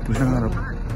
Bisa ngarep.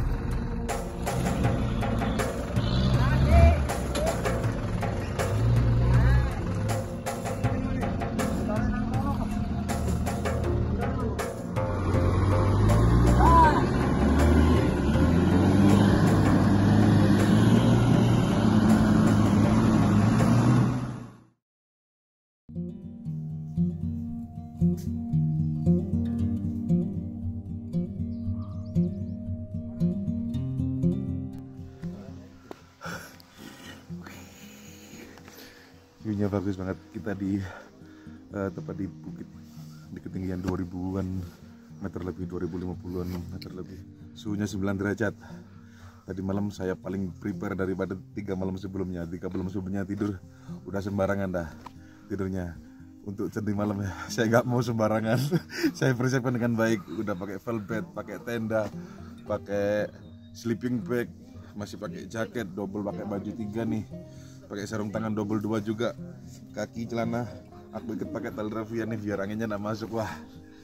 View-nya bagus banget. Kita di tepat di bukit di ketinggian 2000-an meter lebih, 2050-an meter lebih. Suhunya 9 derajat. Tadi malam saya paling prepare daripada 3 malam sebelumnya. 3 malam sebelumnya tidur udah sembarangan dah tidurnya. Untuk di malam ya, saya nggak mau sembarangan. Saya persiapkan dengan baik. Udah pakai velvet, pakai tenda, pakai sleeping bag, masih pakai jaket double, pakai baju 3 nih, pakai sarung tangan double 2 juga, kaki celana aku ikut pakai tali rafia nih biar anginnya nggak masuk. Wah,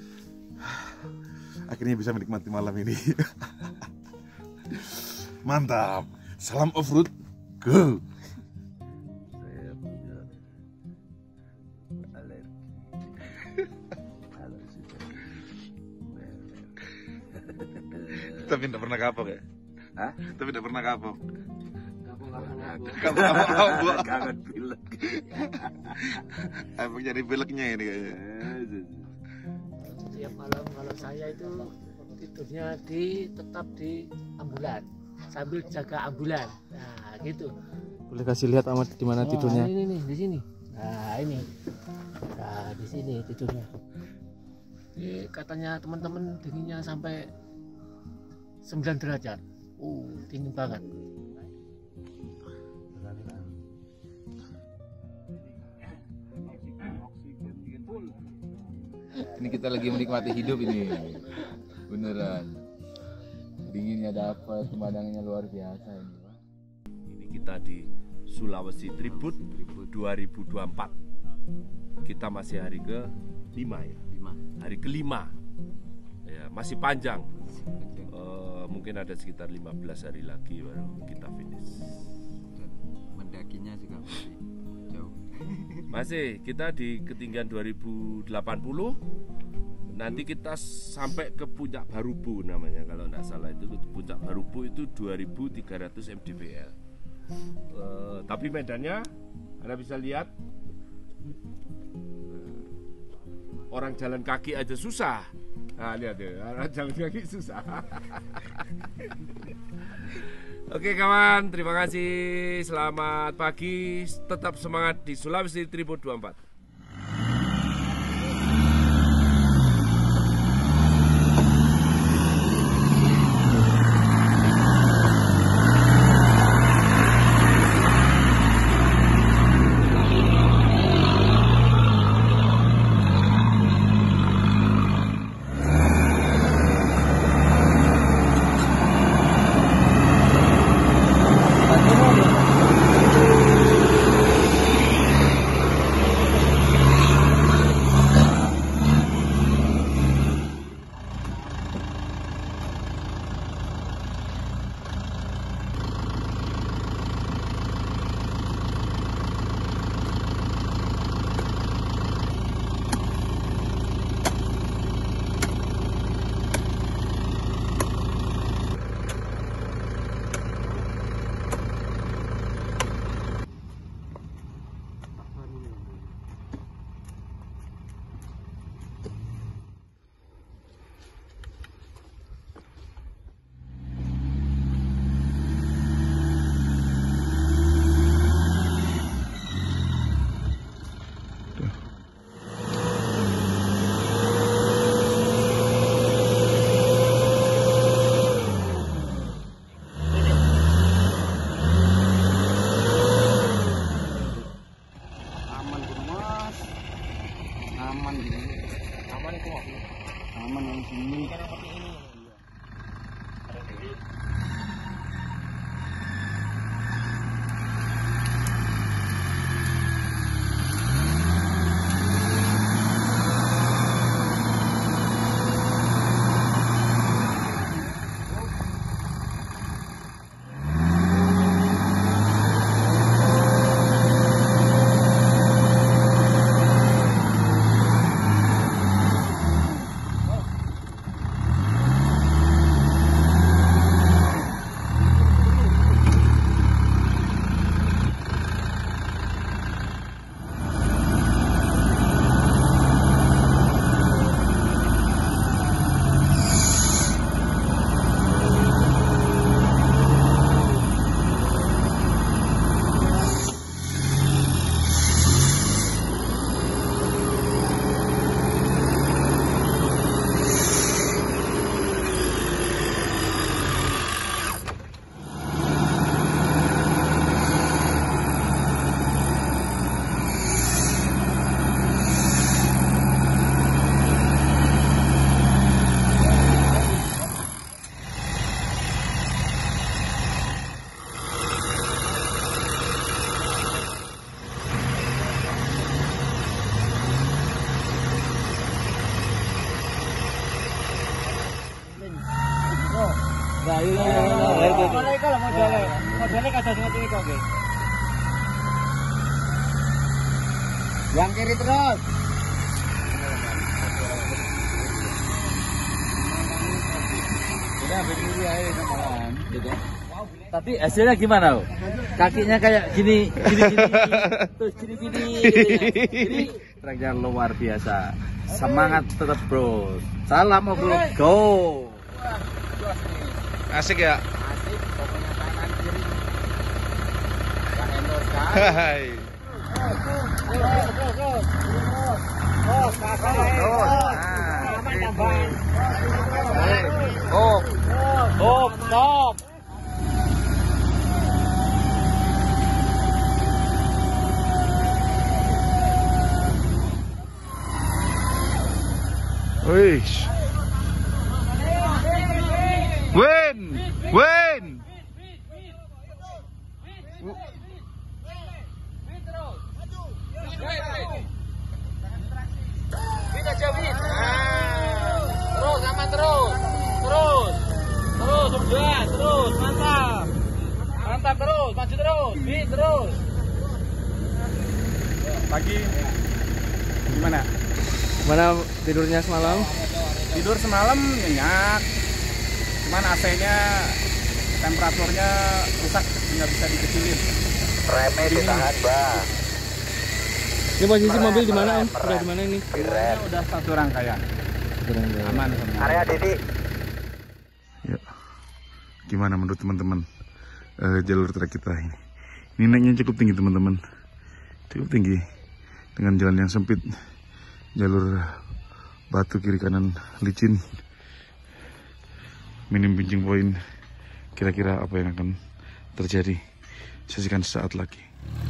akhirnya bisa menikmati malam ini. Mantap, salam off-road, go. Saya punya alergi. Kalau sudah Tapi tidak pernah kapok ya? Hah? Tapi tidak pernah kapok. Kangen pilek. Emang jadi pileknya ini kayaknya. Setiap malam kalau saya itu tidurnya tetap di ambulan sambil jaga ambulan. Nah, gitu. Boleh kasih lihat amat di mana tidurnya? Ini nih, di sini. Nah, ini. Nah, di sini tidurnya. Ini katanya teman-teman dinginnya sampai 9 derajat. Dingin banget. Ini kita lagi menikmati hidup ini, beneran. Dinginnya dapat, pemandangannya luar biasa ini. Ini kita di Sulawesi Tribut 2024. Kita masih hari ke-5 ya. Hari ke-5. Ya, masih panjang. Mungkin ada sekitar 15 hari lagi baru kita finish. Dan mendakinya juga masih jauh. Masih kita di ketinggian 2080. Nanti kita sampai ke Puncak Barubu namanya, kalau tidak salah itu Puncak Barubu itu 2300 mdpl. Tapi medannya Anda bisa lihat, orang jalan kaki aja susah. Nah, lihat ya, orang jalan kaki susah. Oke kawan, terima kasih. Selamat pagi, tetap semangat di Sulawesi Tribut 24. Aman yang sini. Modelnya kada seperti ini kok, nggih. Yang kiri terus. Udah berdiri aja teman, gitu. Tapi hasilnya gimana loh? Kakinya kayak gini, terus gini. Jadi treknya luar biasa. Semangat tetap bro. Salam bro, go. Asik ya. Asik, pokoknya kanan kiri. Yang endor kan. Hai. Stop. Wih. Win. Terus, aman terus, udah, terus, mantap terus, maju terus, Pagi gimana? Mana tidurnya semalam? Tidur semalam nyenyak, cuman AC-nya temperaturnya rusak, nggak bisa dikecilin. Remnya ditahan, Bang. Ini posisi mobil di mana, Om? Udah di mana ini? Udah satu rangkaian, aman semua. Area Didi. Ya, gimana menurut teman-teman jalur trek kita ini? Ini naiknya cukup tinggi teman-teman, cukup tinggi dengan jalan yang sempit, jalur batu kiri kanan licin, minim pinching point. Kira-kira apa yang akan terjadi? Saksikan sesaat lagi.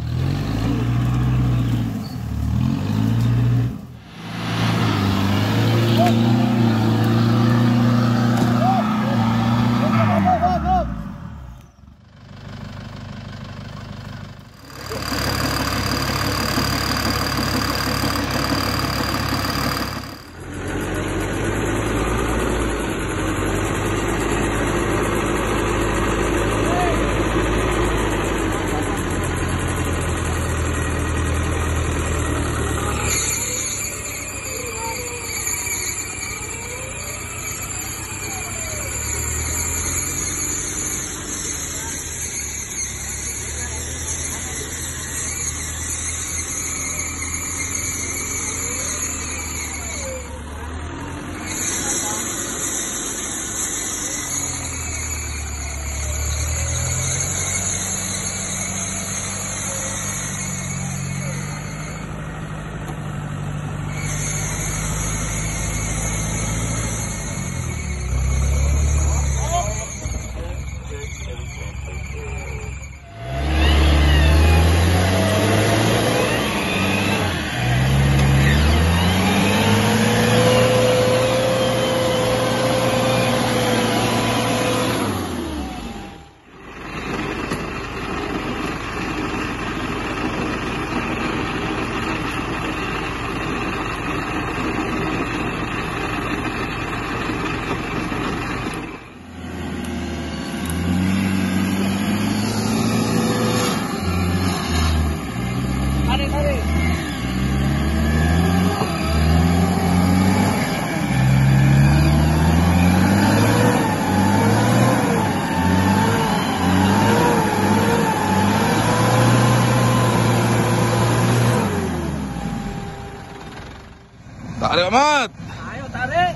Tarik amat. Ayo tarik.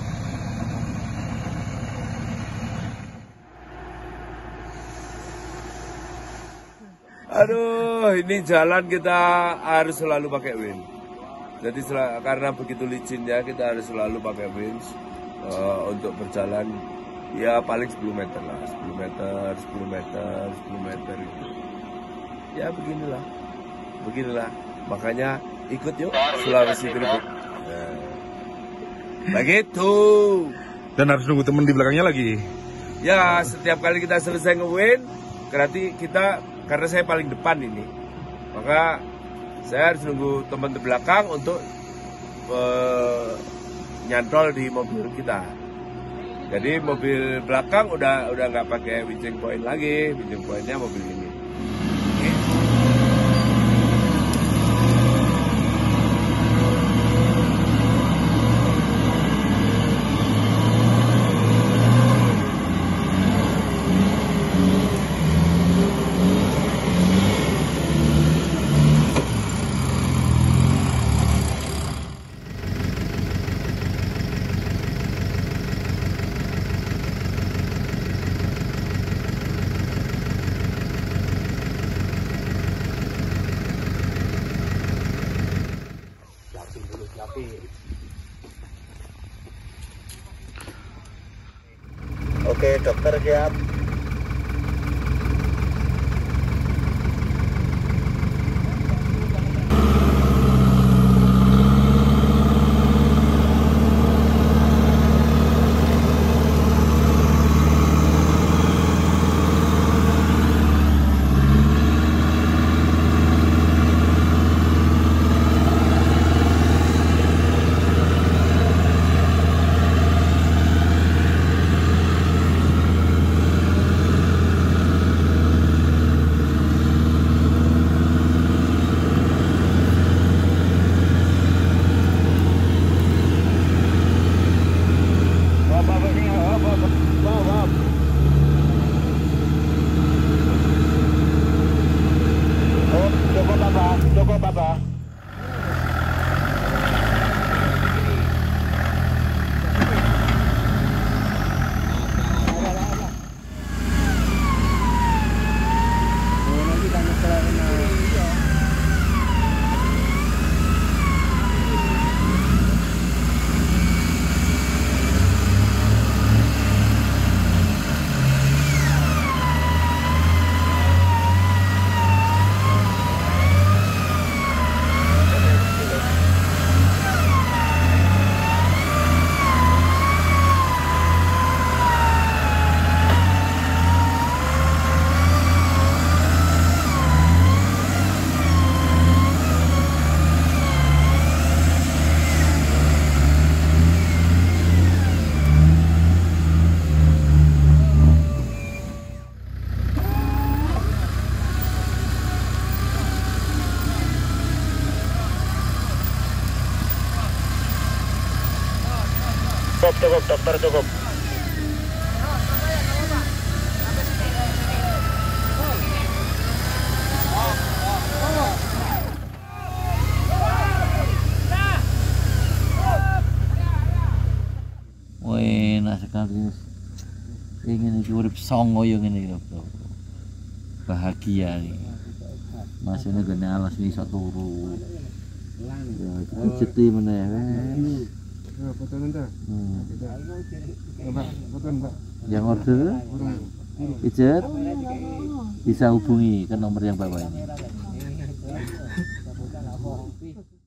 Aduh, ini jalan kita harus selalu pakai winch. Jadi karena begitu licinnya kita harus selalu pakai winch untuk berjalan ya paling 10 meter lah, 10 meter itu. Ya beginilah. Makanya ikut yuk Sulawesi Kerupuk. Begitu. Dan harus nunggu temen di belakangnya lagi. Ya, setiap kali kita selesai nge-win, berarti kita, karena saya paling depan ini, maka saya harus nunggu teman di belakang untuk nyantol di mobil kita. Jadi mobil belakang udah nggak pakai winching point lagi, winching pointnya mobil ini. Oke. Oke, dokter siap. Cukup Bapak. Cukup dokter, cukup. Wih, enak sekali. Ingin iki urip songo yo ngene iki, Bro. Bahagia nih. Masine gene alas iso turu. Ya, ceti meneh. Yang order pijet bisa hubungi ke nomor yang bawah ini.